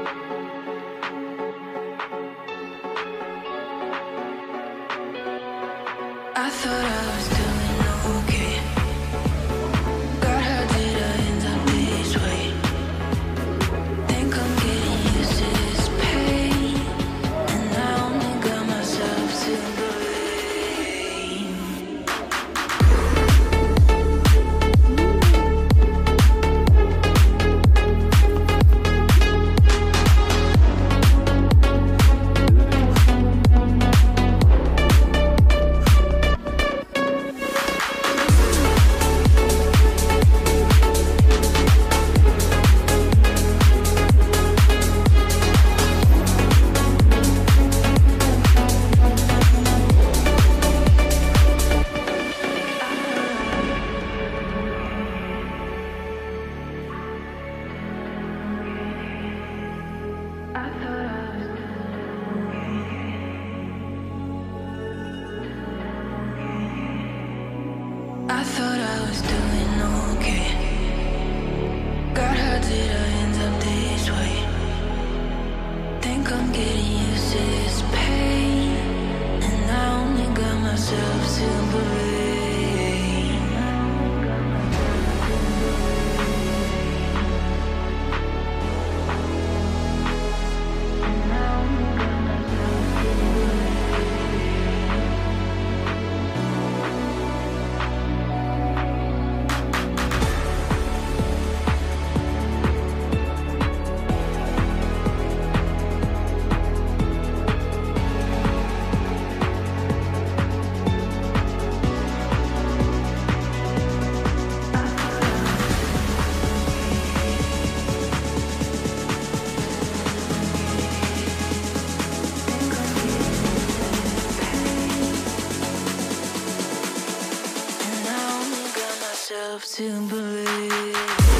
I thought I was doing okay. God, how did I end up this way? Think I'm getting used to this pain, and I only got myself to blame. I thought I was doing okay. God, how did I end up this way? Think I'm getting used to this pain, and I only got myself to blame. To believe